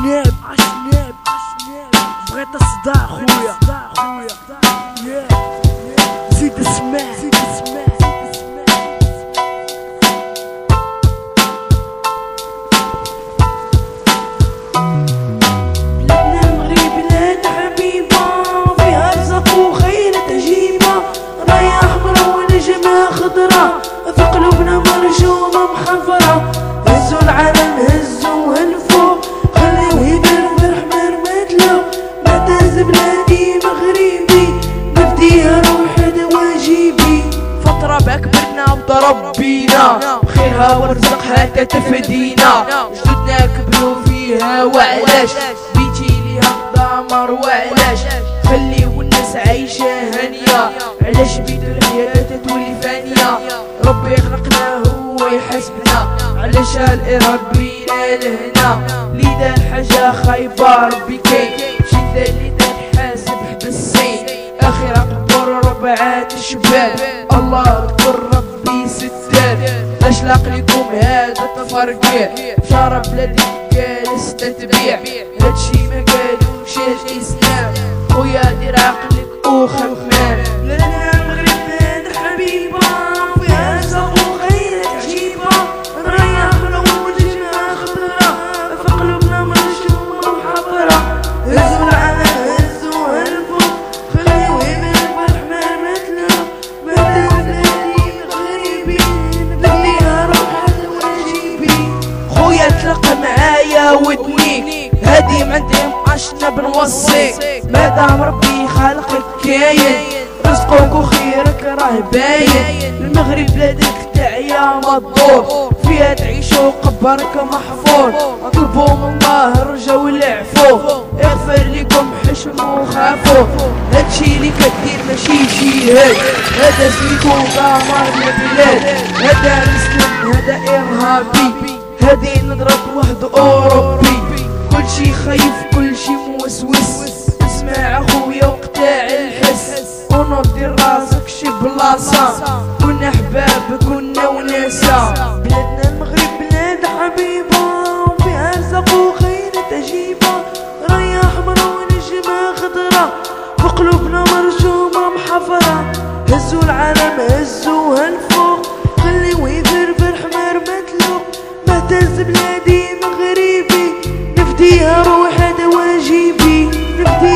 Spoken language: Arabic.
عشناب بغيت الصداع خويا زيد اسمع بلادنا المغرب بلاد حبيبة فيها رزق وخير تجيبة راية حمرا ونجمة خضرا في قلوبنا مرجومة محفرة هزوا العالم هزوا هالفوق خليوه يبربر حمر مدلو معتز بلادي مغربي نفديها روحي دواجيبي فترة بكبرنا وتربينا بخيرها ورزقها تتفدينا جدودنا كبروا فيها وعلاش بيتي ليها دمر وعلاش خليو الناس عايشة هانية علاش بيدو الحياة تتولي فانية ربي خلقنا هو يحاسبنا علاش الإرهاب بينا لهنا ليدا الحاجة خايبة ربي كاين شدة ليدا نحاسب حبسين أخيرا قبر ربعات الشباب الله اذكر ربي ستار أشلاق لكم هذا التفرقيع شارع بلادي جالس تتبيع هادشي ما قالوش الإسلام خويا دير عقلك وخمام بلادنا المغرب بلاد حبيبة فيها رزق وخير عجيبة راية حمرا ونجمة خضرا في قلوبنا مرجومة ومحبرة هزوا العالم هزوا هالفوق خليوه يبربر حمار مثلو معتز بلادي مغربي نبديها روحها دواجيبي خويا تلقى معايا ودني هادي معندي عشنا بنوصي مادام ربي خالقك كاين رزقك وخيرك راه باين المغرب بلادك تعيا مضور فيها تعيش وقبرك محفور اطلبوا من الله رجاو العفو اغفر لكم حشموا وخافوا هادشي اللي كدير ماشي جهاد هذا سميتو دمار البلاد هذا مسلم هذا ارهابي هادي نضرب واحد اوروبي كلشي خايف كلشي موسوس اسمع اخويا وقتاع الحس ونوض دير راسك شي بلاصة كنا حباب كنا وناسا بلادنا المغرب بلاد حبيبة وفيها رزق وخير تجيبة راية حمرا ونجمة خضرا في قلوبنا مرجومة محفرة هزوا العالم هزوا هالفوق خليوه يبربر حمار مدلو معتز بلادي مغربي نفديها روحها دواجيبي نفديها